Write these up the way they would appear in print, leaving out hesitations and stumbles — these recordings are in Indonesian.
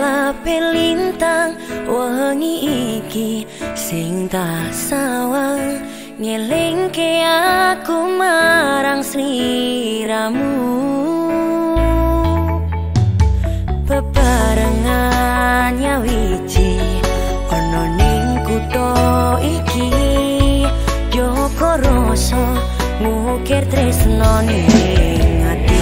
kabeh lintang wengi iki sing tak sawang ngelingke aku marang sliramu. Bebarengan nyawiji ana ning kutha iki joko rasa ngukir tresno ning ati.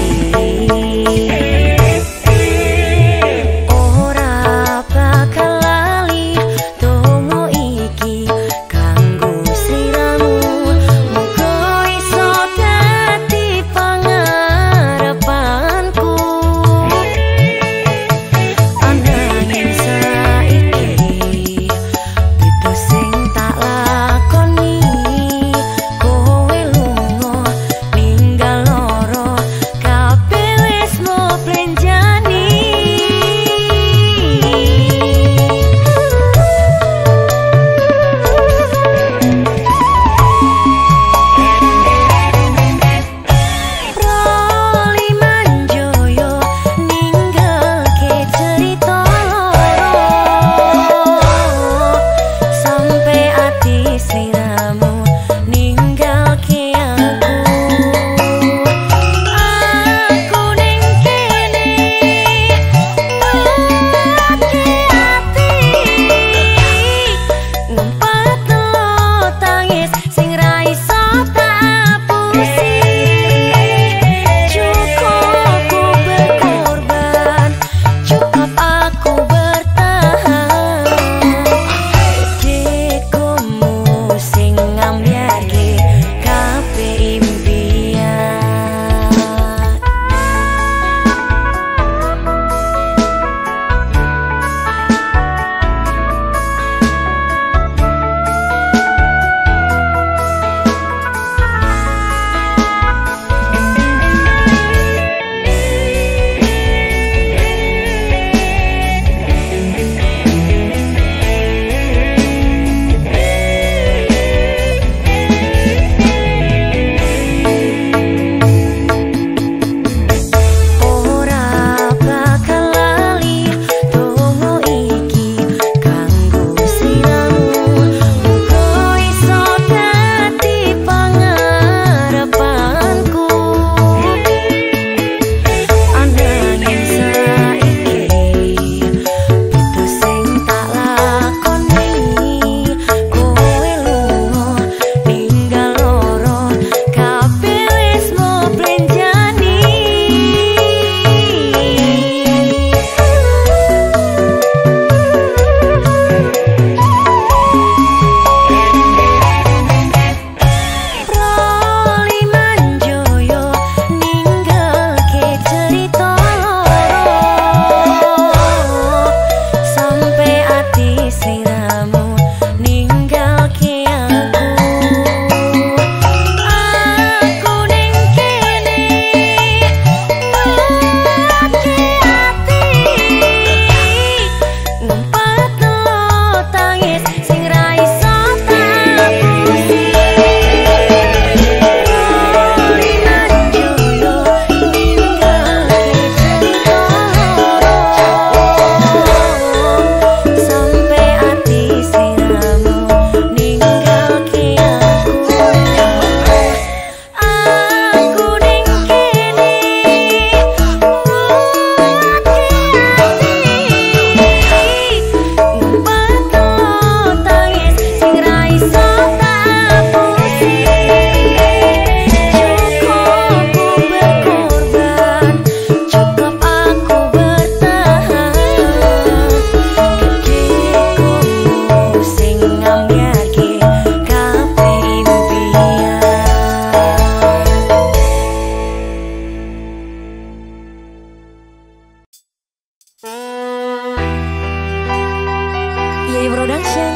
Production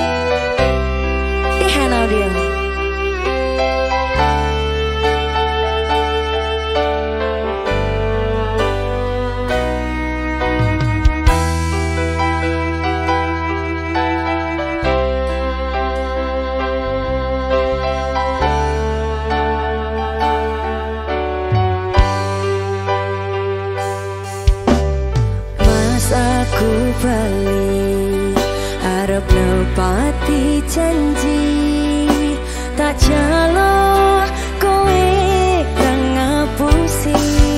Ihan Audio. Masaku bali arep nepati janji tak jalo kowe kang ngapusi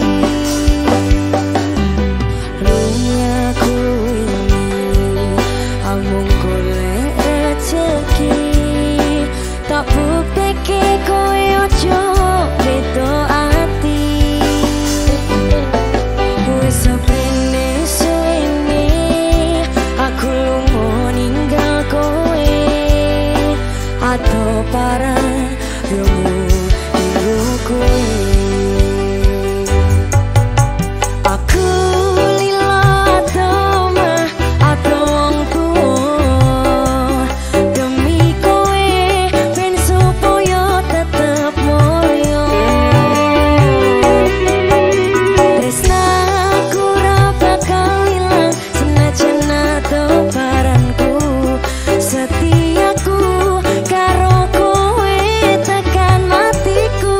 lungaku ini amung golek rezeki tak bukteke kowe ojo bedo ati wis sepene suwene aku lunga ninggal kowe atau parah yomu ilu kowe aku lila atau mah atau wong tuwa demi kowe ben supaya tetep mulya tresnaku ra bakal ilang senajan atau paranku setiaku karo kowe tekan matiku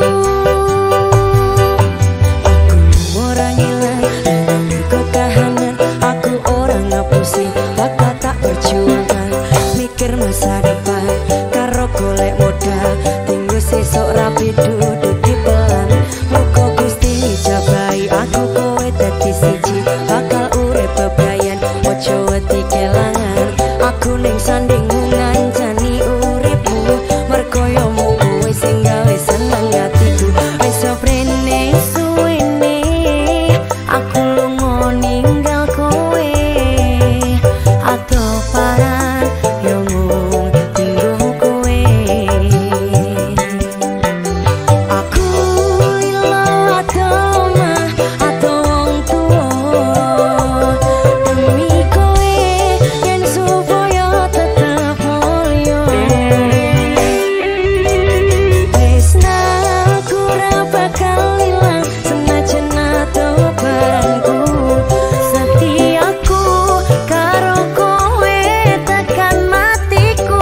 aku ora ngilang ketahanan aku ora ngapusi bakal tak perjuangkan mikir masa depan karo golek modal tinggu sesok rapi duduk di pelan muka Gusti jabai aku kowe dadi siji bakal urip bebrayan ojo wedi kelangan aku ning sandingan jani uripmu mergo yo mung kowe sing gawe seneng atiku wis prene suwene aku lunga ninggal kowe atau paran yo mung tinggo kowe aku lila atau mah atau wong tuwa demi kowe yen supaya tetep mulya tresnaku ra bakal ilang senajan atau paranku setiaku karo kowe tekan matiku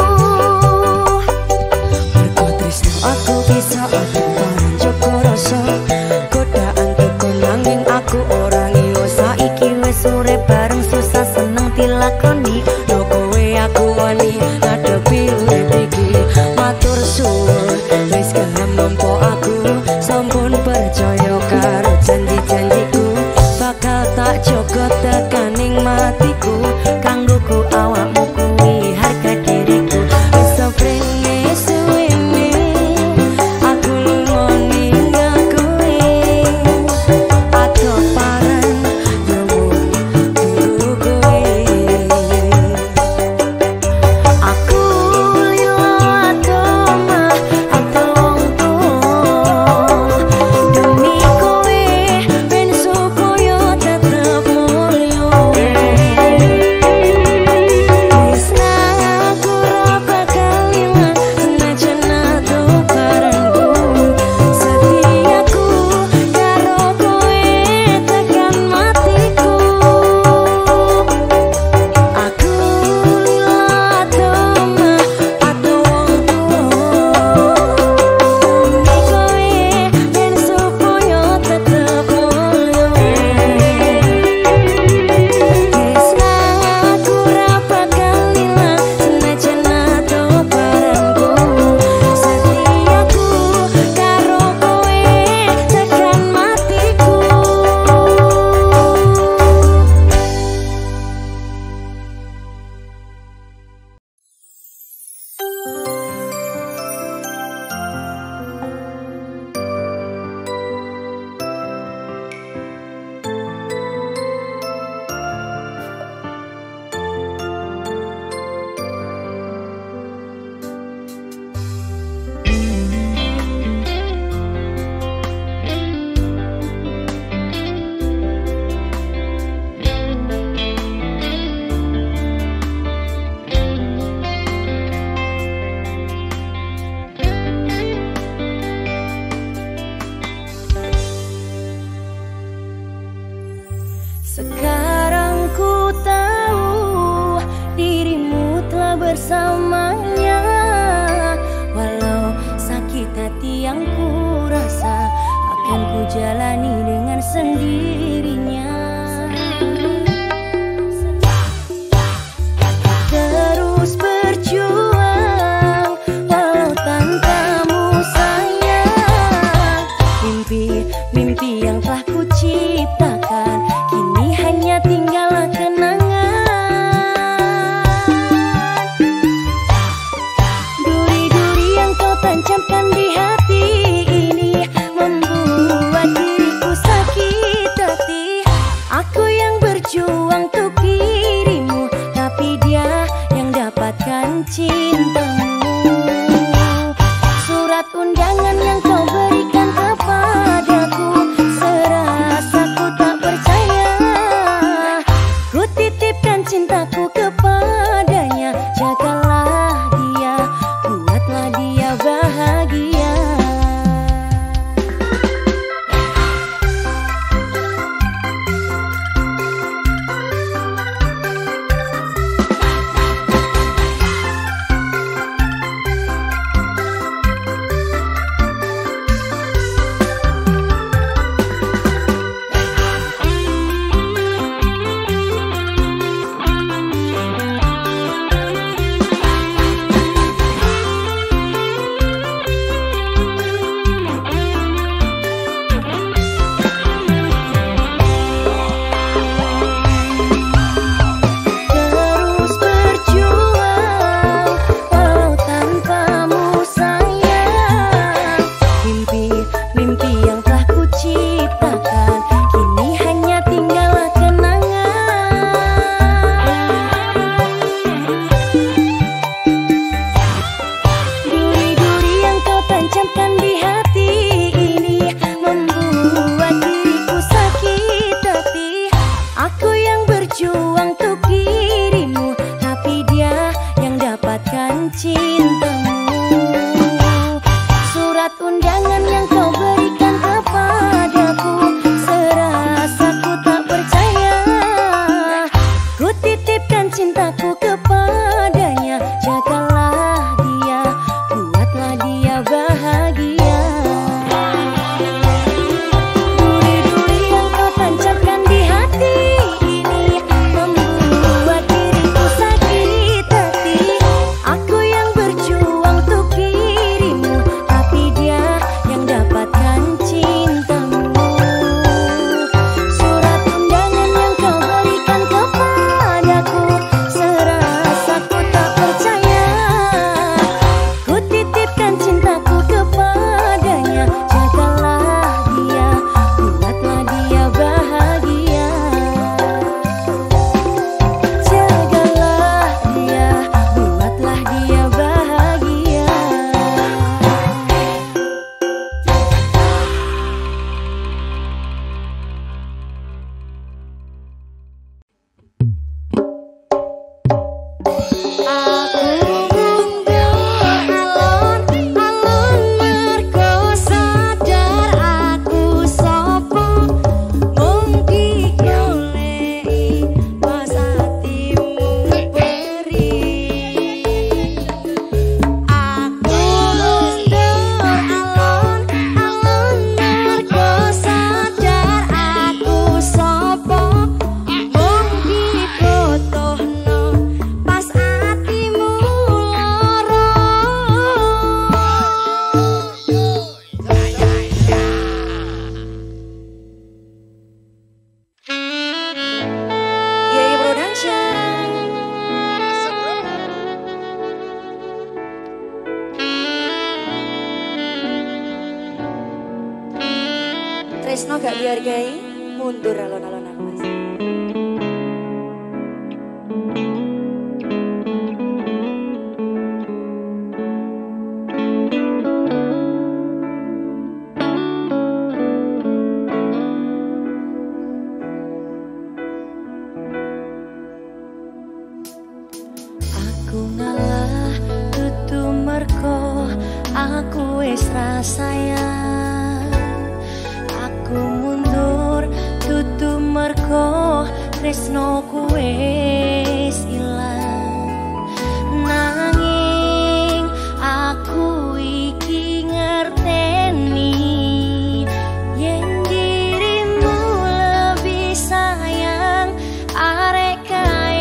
mergo tresno aku bisa aku parang joko rasa godaan teko nanging aku ora ngiyo saiki wis urip bareng susah seneng dilakoni yo kowe aku wani ngadepi urip iki matur suwun wis gelem nampa aku sampun percaya karo janji-janjiku bakal tak jaga tekaning matiku kanggoku awakmu kuwi harga diriku wis prene suwene aku lunga ninggal kowe atau paran yo mung tinggo kowe aku lila atau mah atau wong tuwa demi kowe ben supaya tetep mulya tresnaku ra bakal ilang senajan atau paranku setiaku karo kowe tekan matiku aku lila atau mah atau wong tuwa demi kowe ben supaya tetep mulya tresnaku ra bakal ilang senajan atau paranku setiaku karo kowe tekan matiku. Sekarang ku tahu dirimu telah bersamanya, walau sakit hati yang ku rasa akan ku jalani dengan sendirinya. Gai mundur alon-alon aku Mas. Aku ngalah dudu merko aku wis rasayang. Aku mundur dudu merko tresnoku wis ilang. Nanging aku iki ngerteni yen dirimu lebih sayang arek kae.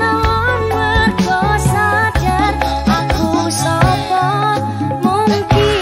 Mungkin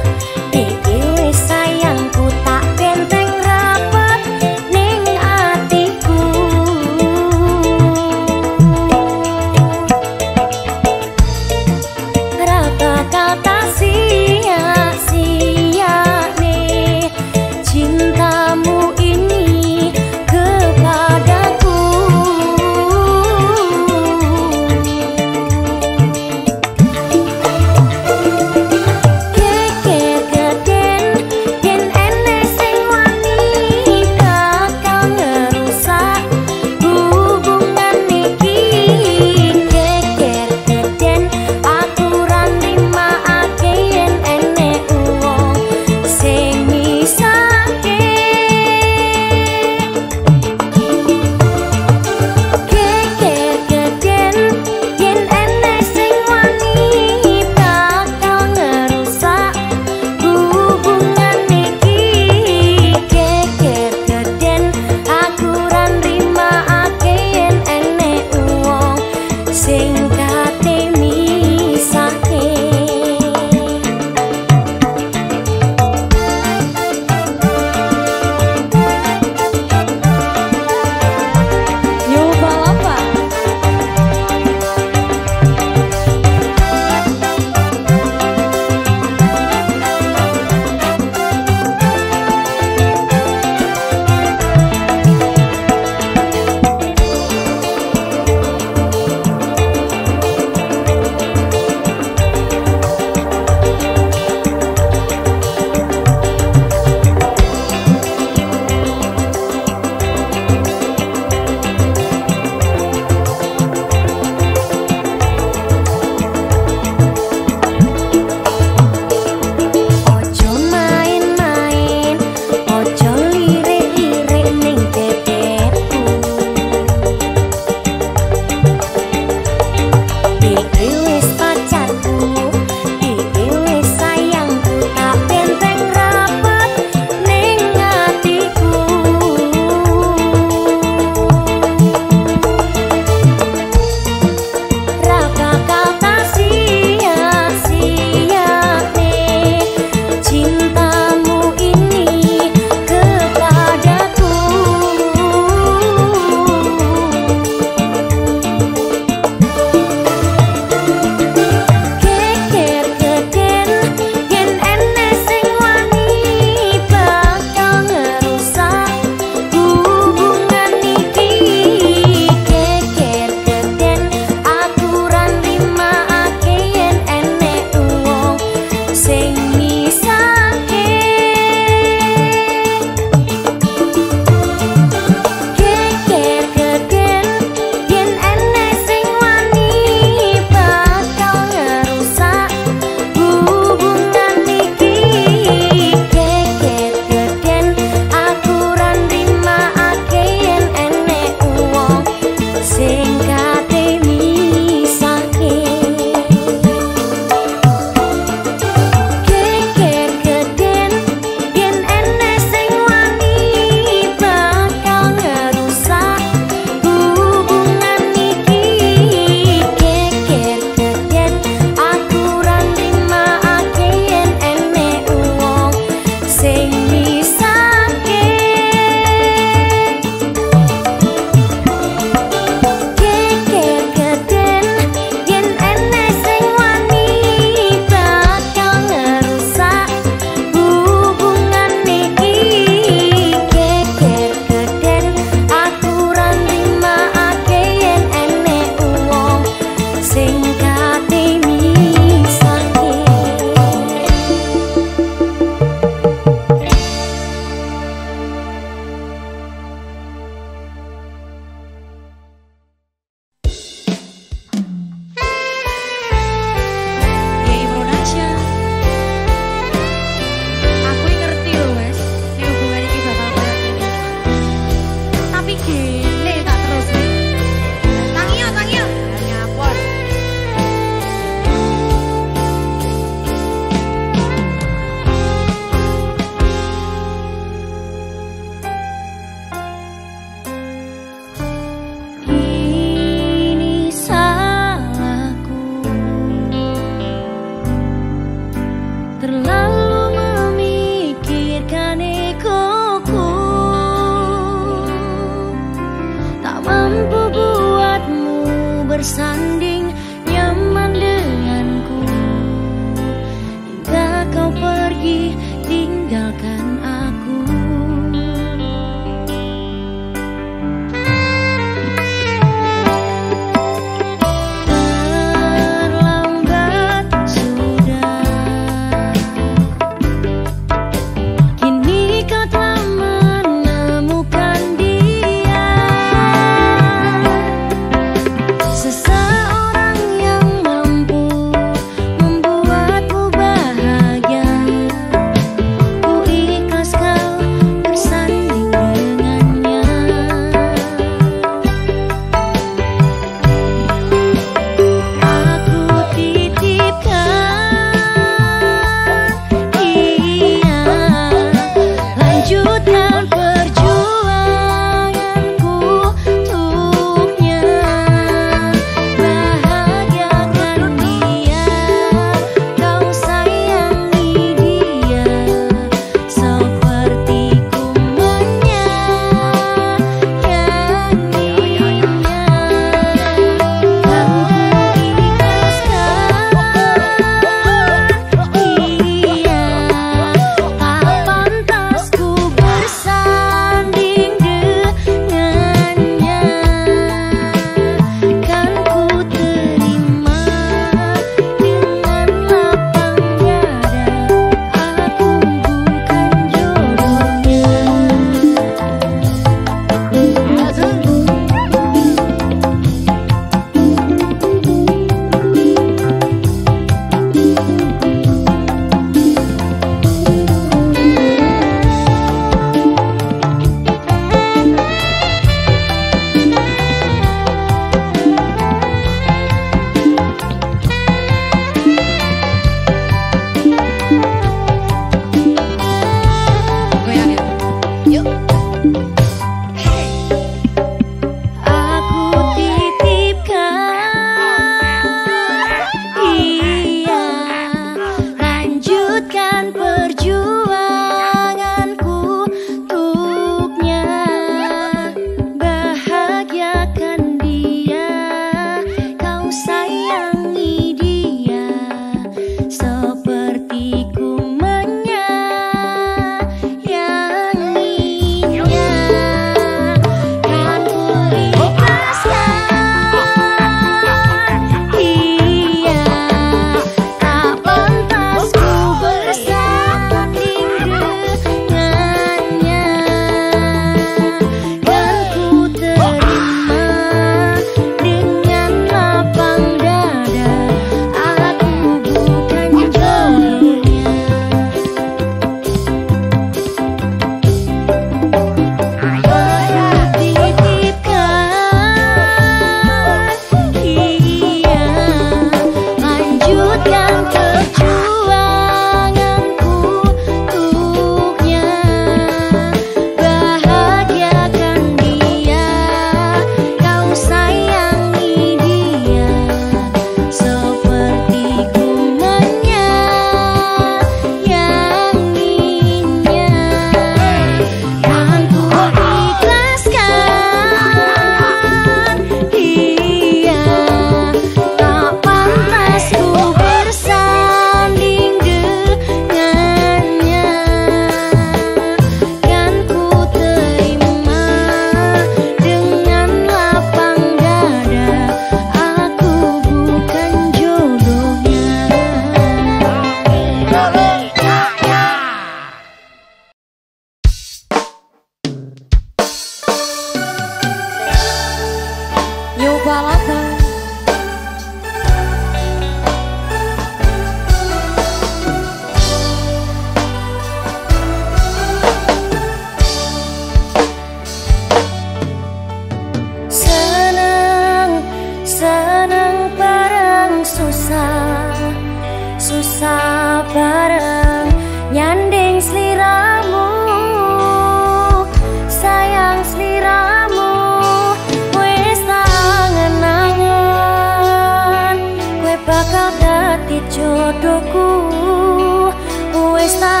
jodohku wis tak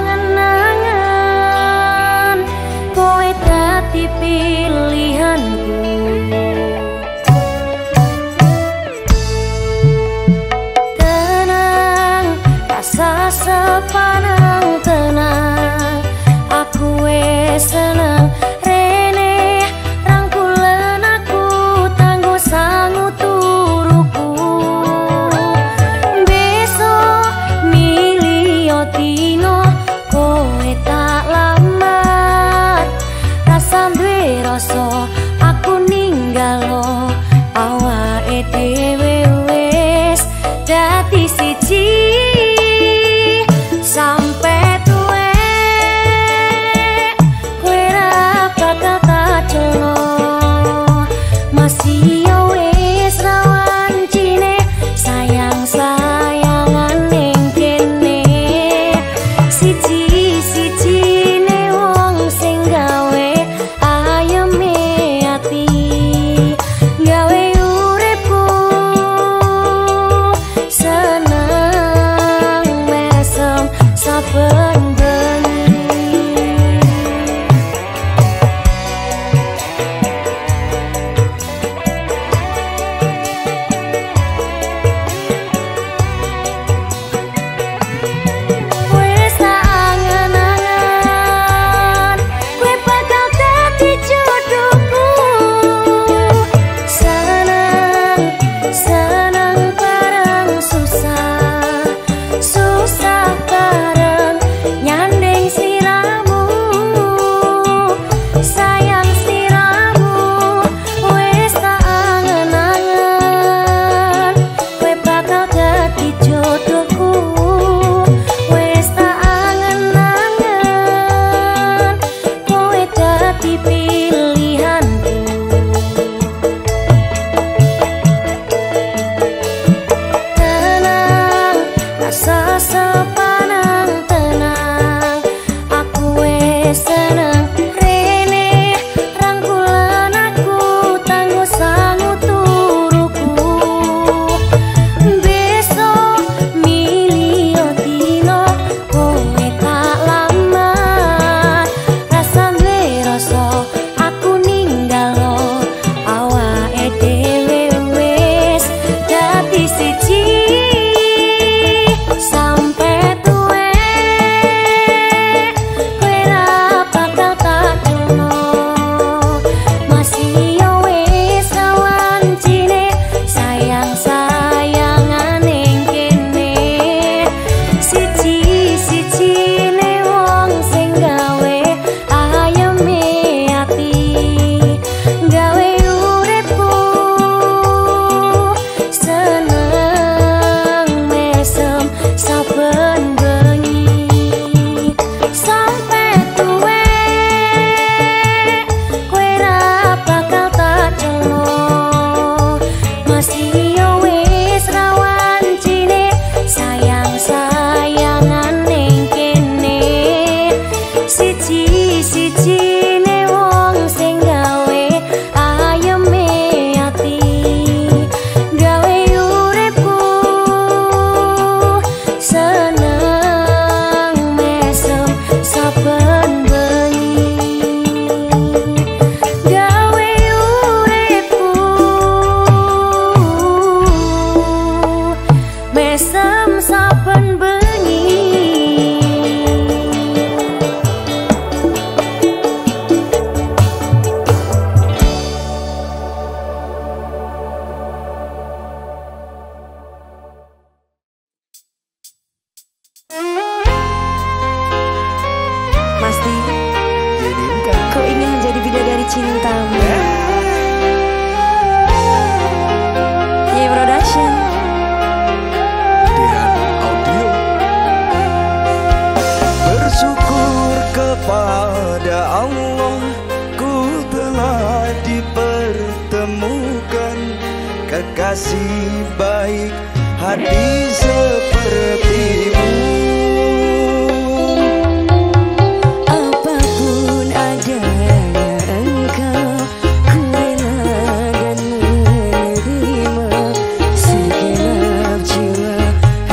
angen-angen, kowe dadi pilihanku. Tenang, rasa sepanang tenang, aku wis seneng. Rene rangkulen aku tanggo sangu turuku. Besok milio dino kowe tak lamar, rasa duwe rasa aku ninggalo awake dhewe wis dadi siji. Sampai tuwe kowe ra bakal tak jono, masih yo wis rawan cine sayang-sayangan ning kene. Siji-sijine wong sing gawe ayeme ati, gawe uripku seneng mesem saben wis tak angen-angen, kowe bakal dadi jodohku. Seneng, seneng bareng susah, susah bareng nyanding sliramu. Sayang sliramu wis tak angen-angen, kowe bakal dadi jodohku. Wis tak angen-angen, kowe dadi pilihanku. Tenang, rasa sepanang tenang, aku wis seneng. Rene rangkulan aku tanggo sangu turuku. Besok milio dino kowe tak lamar, rasa duwe rasa aku ninggalo awake dhewe wis dadi siji. Sampai tuwe kowe ra bakal tak jono, masih yo wis rawan cine sayang-sayangan ning kene. Siji-sijine wong sing gawe ayeme ati, gawe uripku seneng mesem saben bengi. Sampai tuwe kowe ra bakal tak jono, masih yo wis rawan cine sayang-sayangan ning kene. Siji-sijine wong sing gawe ayeme ati, gawe uripku seneng mesem saben bengi. Gawe uripku mesem saben bengi. Pasti ku ingin menjadi bidadari cintamu. Ye Production. Dian Audio. Bersyukur kepada Allah, ku telah dipertemukan kekasih baik hati sepertimu. Apapun adanya engkau, ku rela dan menerima segenap jiwa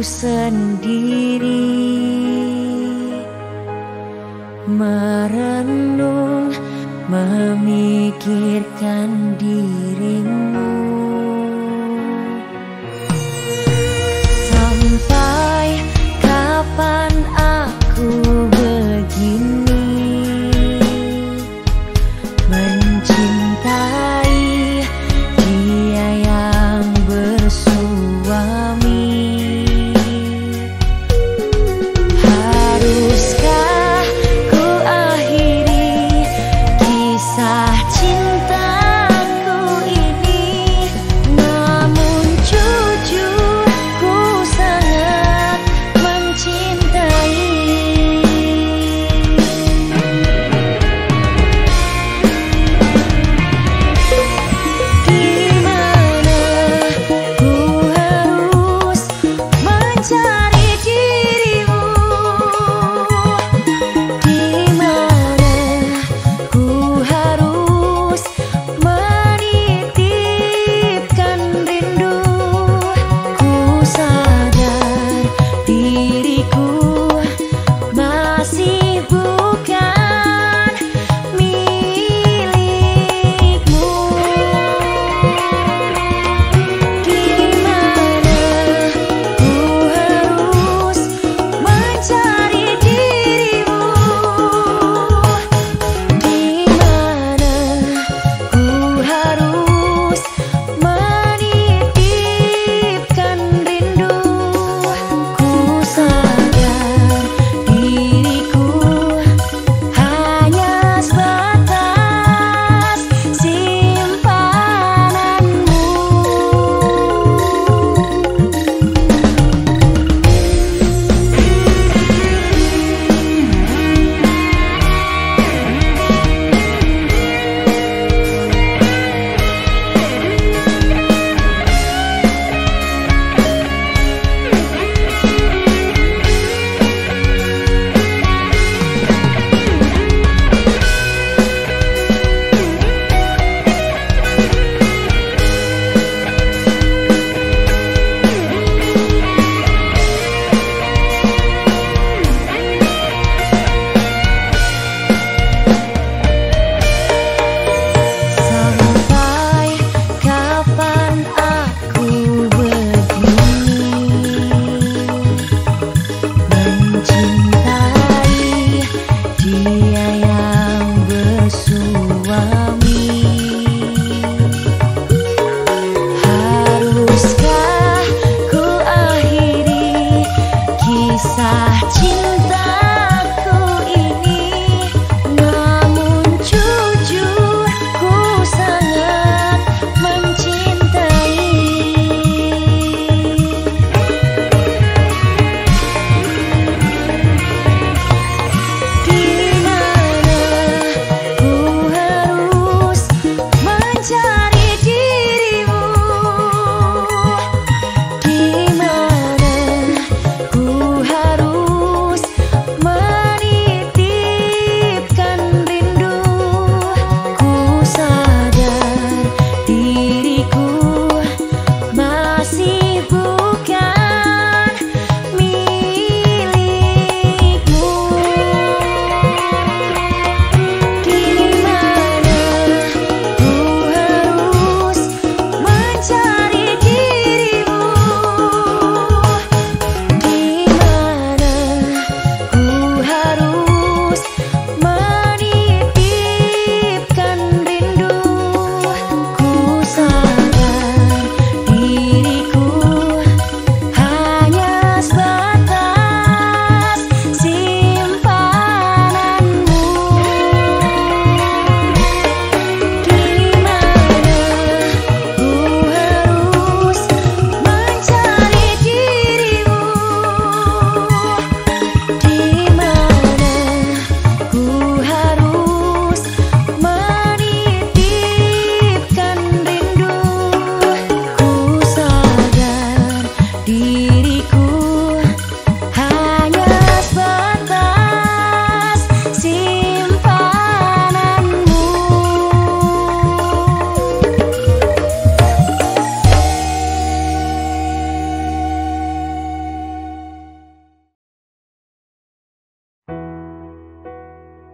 sendiri merenung memikirkan dirimu. Sampai kapan aku begini mencintai dia yang bersuami? Haruskah ku akhiri kisah cintaku ini? Namun jujur ku sangat mencintai. Gimana ku harus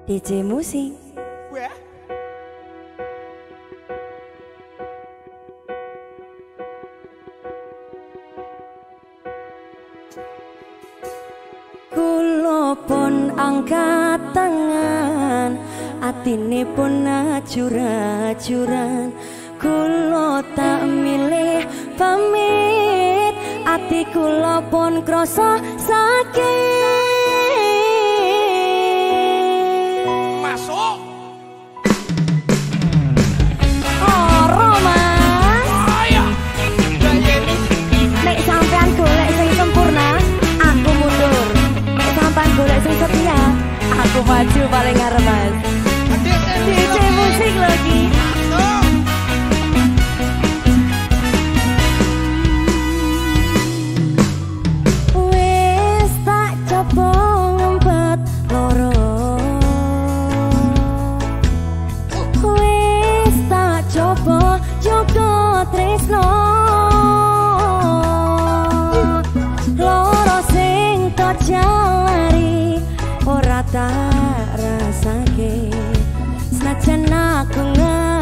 DJ musik. Kulo pun angkat tangan, atine pun ajur-ajuran. Kulo tak milih pamit, ati kulo pun krasa sakit. Masuk. Oh Romas, nek sampean golek sing sempurna, aku mundur. Nek sampean golek sing setia, aku maju paling ngarep Mas. DJ musik lagi. Wes tak coba ngempet loro, wes tak coba jaga tresno, loro sing tak jalari ora tak rasake. Senajan aku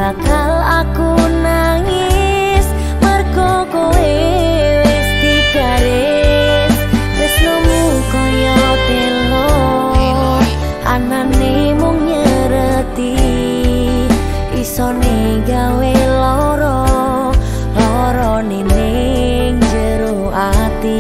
bakal aku nangis mergo kowe wis digaris tresnomu koyo telo anane mung nyereti isone gawe loro ning jero ati.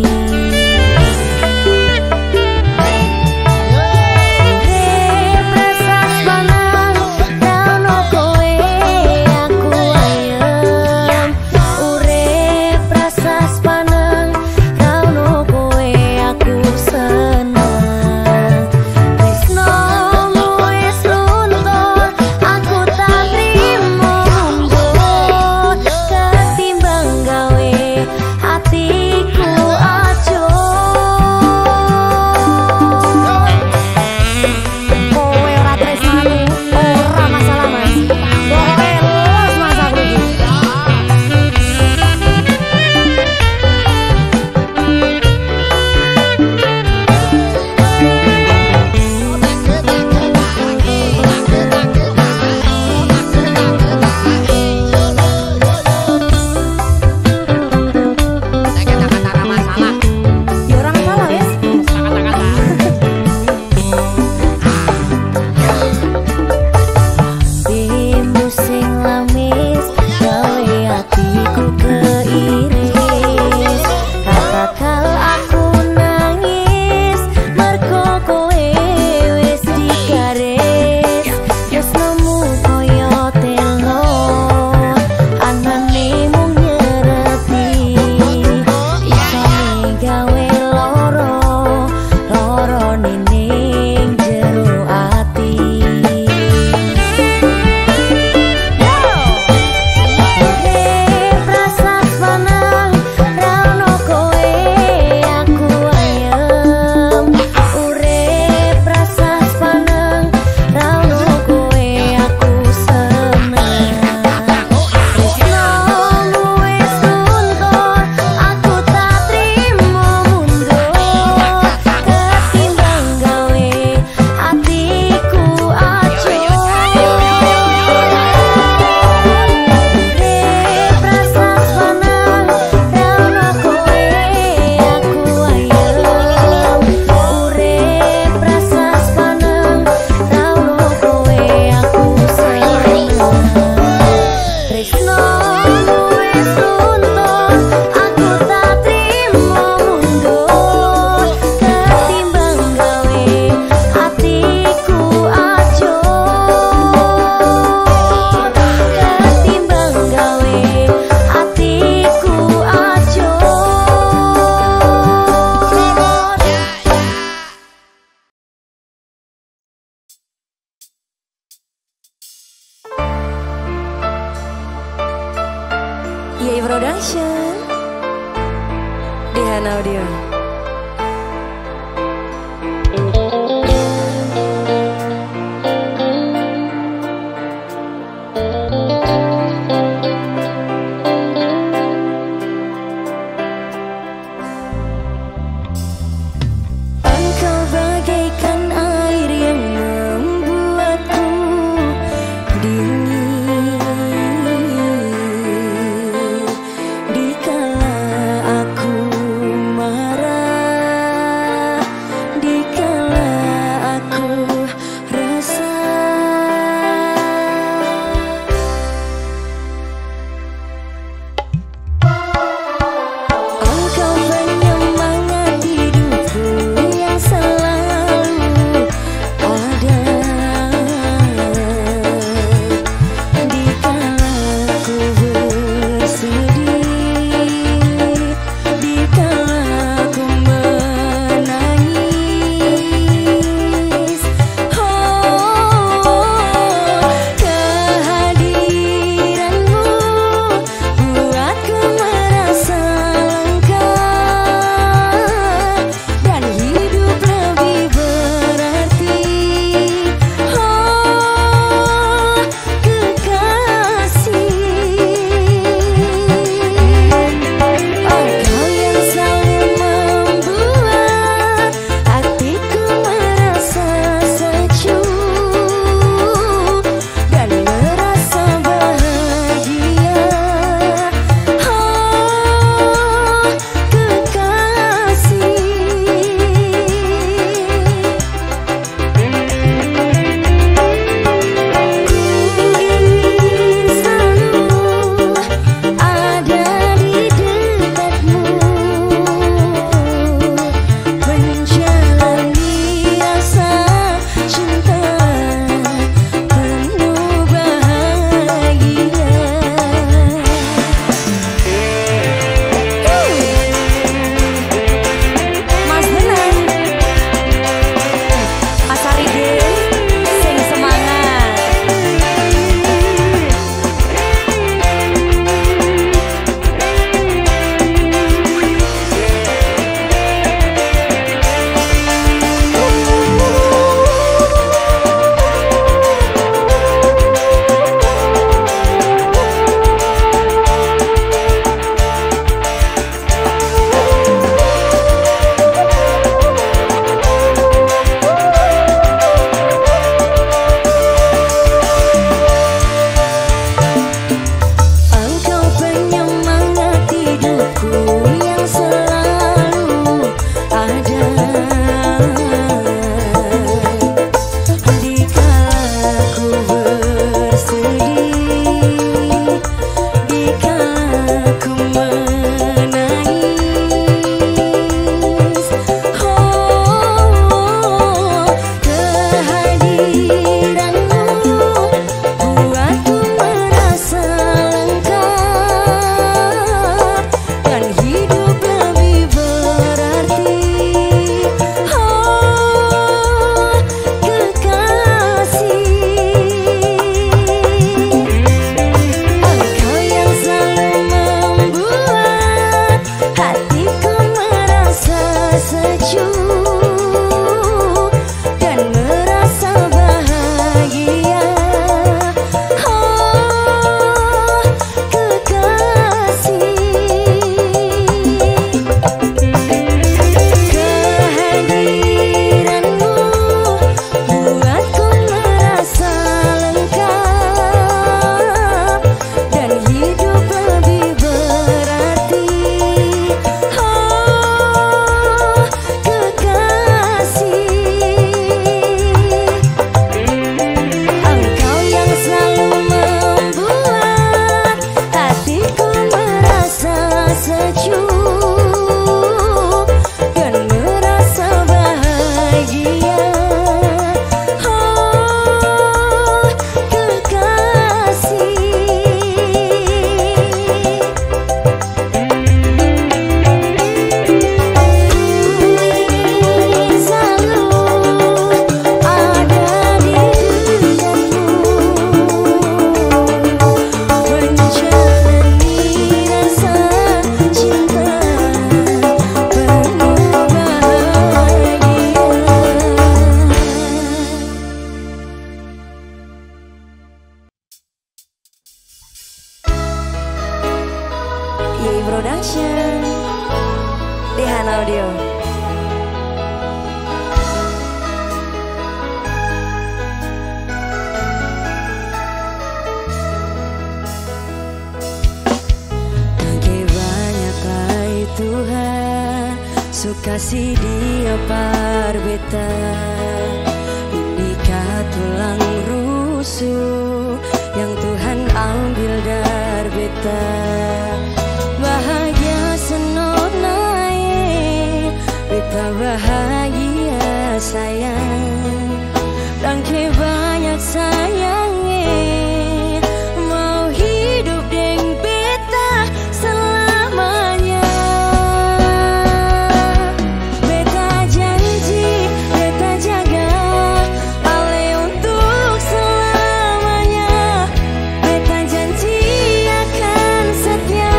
Yay Production Dihan Audio. Engkau bagaikan air yang membuatku dingin dikala aku marah. hatiku merasa sejuk dan merasa bahagia. Oh kekasih, kehadiranmu buatku merasa lengkap dan hidup lebih berarti. Oh kekasih, engkau yang selalu membuat hatiku merasa sejuk dan merasa bahagia. Oh kekasih, selalu ada di dekatmu, menjalani rasa cinta penuh bahagia. Yei Production, Dehan Audio. Bagi banyaklah Tuhan suka si dia parbeta, inikah tulang rusuk yang Tuhan ambil dari beta. Bahagia senonai beta bahagia sayang, dan ke banyak sayangnya mau hidup deng beta selamanya. Beta janji, beta jaga ale untuk selamanya. Beta janji akan setia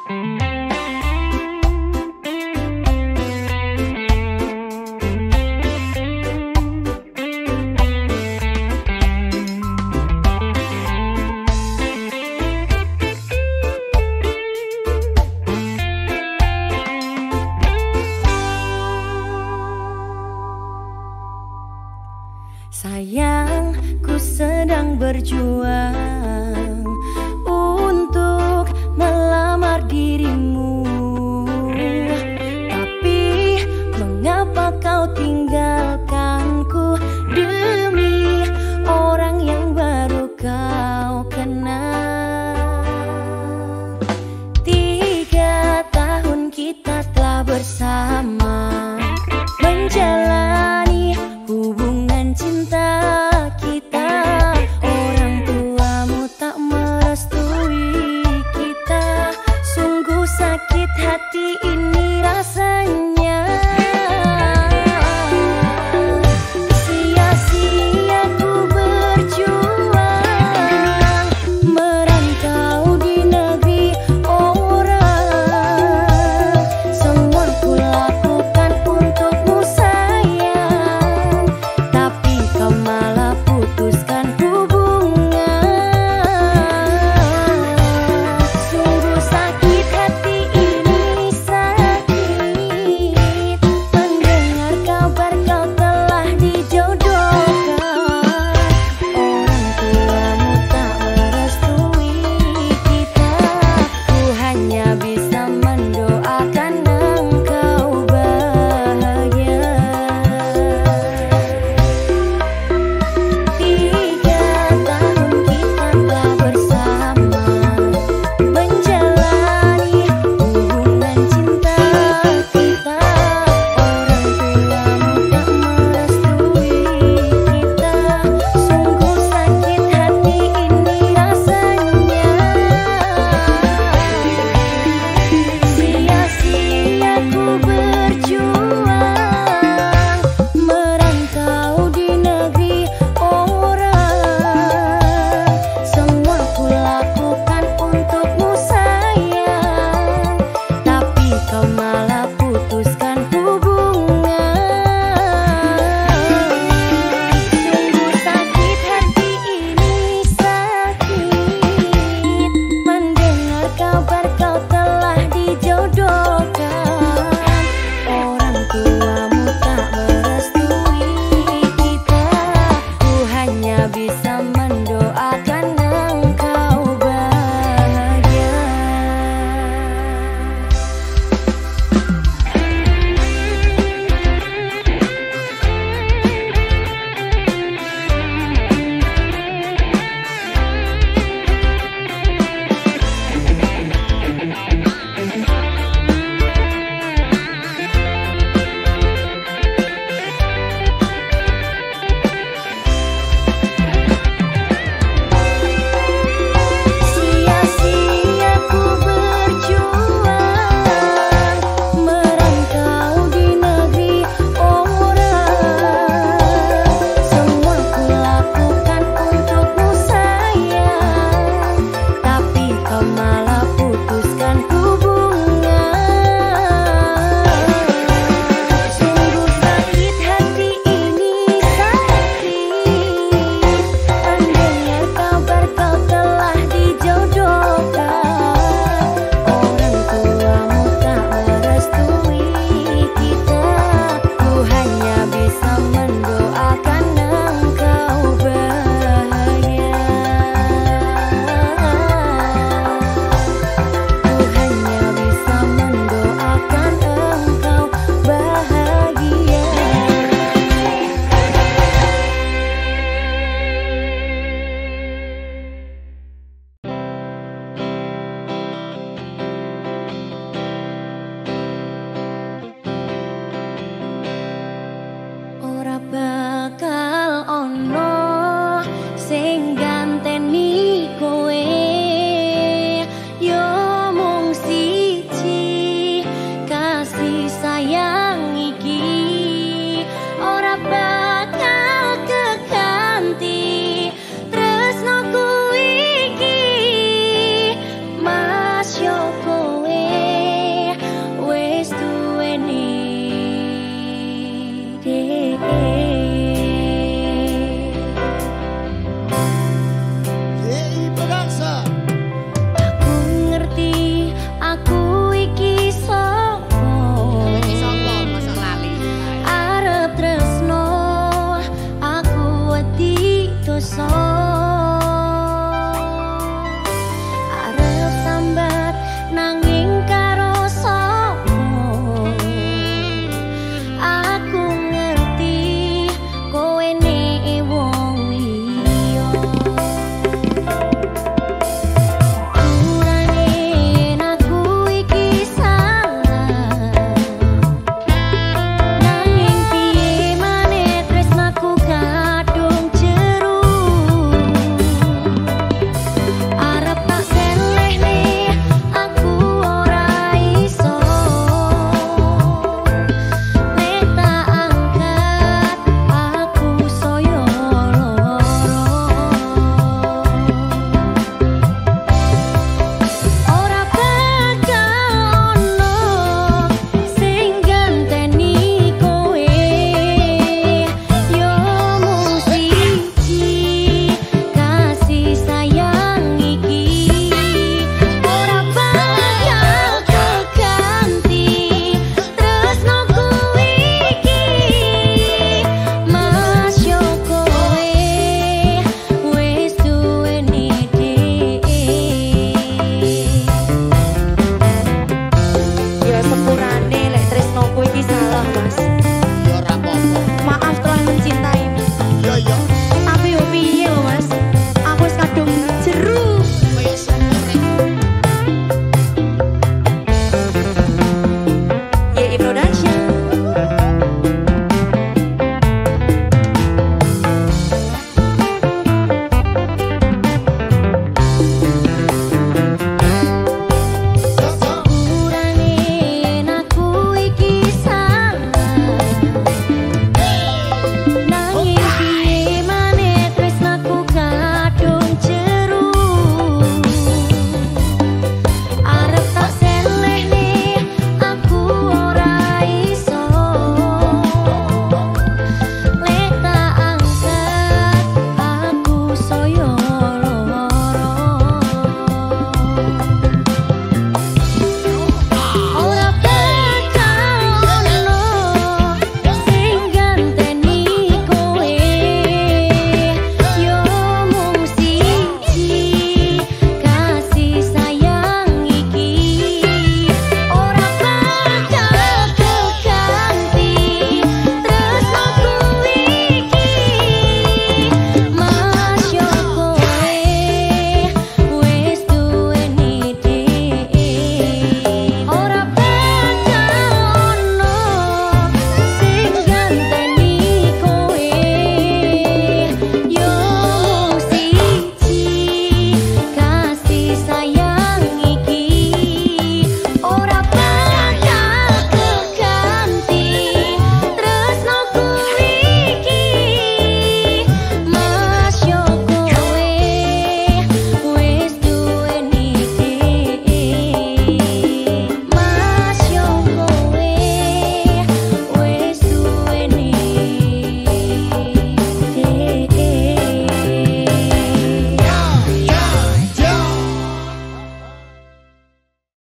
Sayang, ku sedang berjuang untuk melamar dirimu. Tapi mengapa kau tinggalkanku demi orang yang baru kau kenal? 3 tahun kita telah bersama menjalani hubungan cinta kita. Orang tuamu tak merestui kita. Sungguh sakit hati